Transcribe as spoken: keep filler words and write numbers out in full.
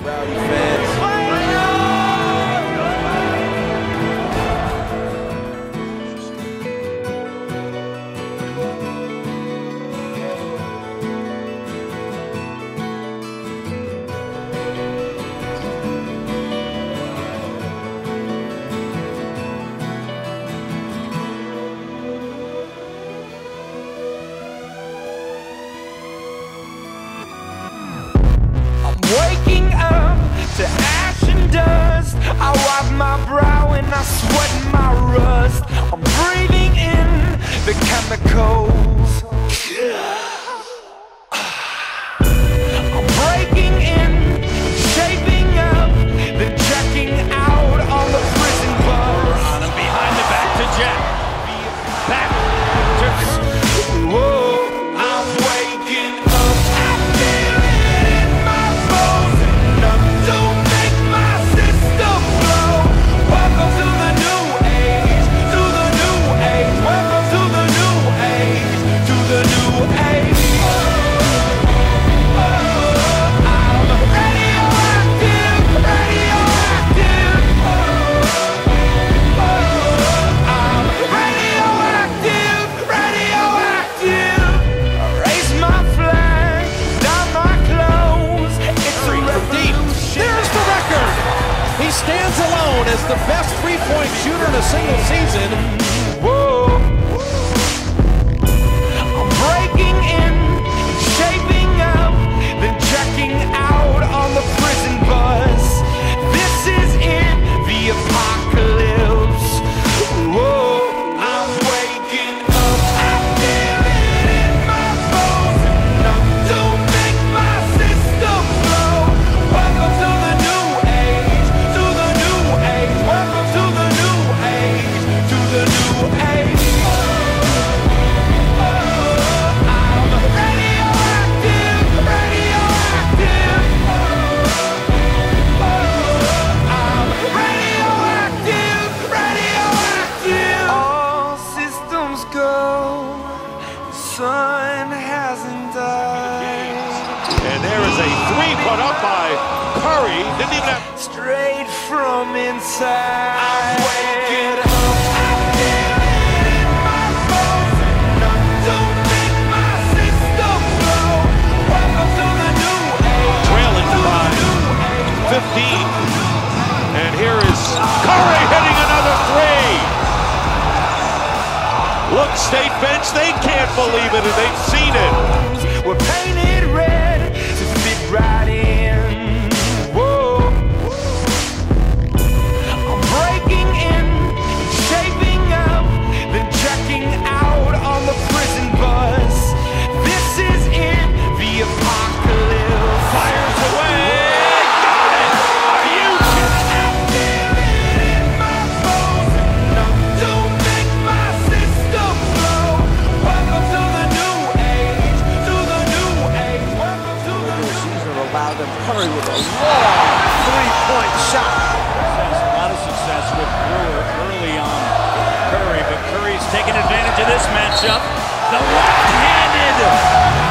Rowdy fans. Waking up to ash and dust, I wipe my brow and I sweat my rust. I'm breathing in the chemicals. I'm breaking in, shaping up, then checking out on the prison bus. On him behind the back to Jack. Back to Whoa, I'm waking up. I feel it in my bones. Enough to make my system blow. Welcome to the new age, to the new age. Welcome to the new age, to the new age. Oh, I'm radioactive, radioactive. Oh, I'm radioactive, radioactive. Raise my flag, down my clothes. It's a revolution. There's the record. He stands alone as the best three-point shooter in a single season. Whoa. I'm breaking in, shaping up, then checking out on the prison bus. This is it, the apocalypse. Whoa, I'm waking up. I feel it in my bones. Enough to make my system blow. Welcome to the new age, to the new age. Welcome to the new age, to the new age. I'm radioactive, radioactive. I'm radioactive, radioactive. All systems go. The sun hasn't died. And there is a three put up by Curry. Didn't even have. Straight from inside. I'm waking up. I feel it in my bones. Enough to make my system blow. Welcome to the new age. Trailing by fifteen. And here is Curry hitting another three. Look, state bench, they can't believe it, and they've seen it. We're painted red to fit right in. Whoa. I'm breaking in, shaping up, then checking out on the prison bus. This is it, the apocalypse. Fires away. Got it. Are you I feel it in my bones. Enough to make my system blow. Welcome to the new age, to the new age. Welcome to the new Season allowed them Curry with a long three-point shot. Has a lot of success with Brewer early on Curry, but Curry's taking advantage of this matchup. The left-handed